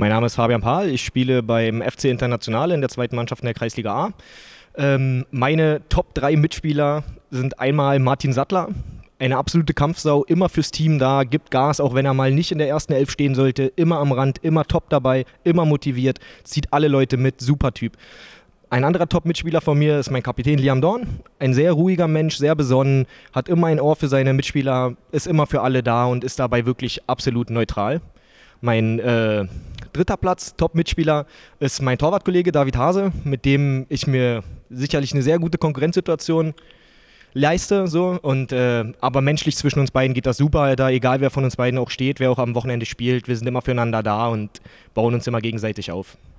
Mein Name ist Fabian Pahl, ich spiele beim FC Internationale in der zweiten Mannschaft in der Kreisliga A. Meine Top 3 Mitspieler sind einmal Martin Sattler, eine absolute Kampfsau, immer fürs Team da, gibt Gas, auch wenn er mal nicht in der ersten Elf stehen sollte, immer am Rand, immer top dabei, immer motiviert, zieht alle Leute mit, super Typ. Ein anderer Top-Mitspieler von mir ist mein Kapitän Liam Dorn, ein sehr ruhiger Mensch, sehr besonnen, hat immer ein Ohr für seine Mitspieler, ist immer für alle da und ist dabei wirklich absolut neutral. Mein dritter Platz, Top-Mitspieler, ist mein Torwartkollege David Hase, mit dem ich mir sicherlich eine sehr gute Konkurrenzsituation leiste. Aber menschlich zwischen uns beiden geht das super, da egal wer von uns beiden auch steht, wer auch am Wochenende spielt, wir sind immer füreinander da und bauen uns immer gegenseitig auf.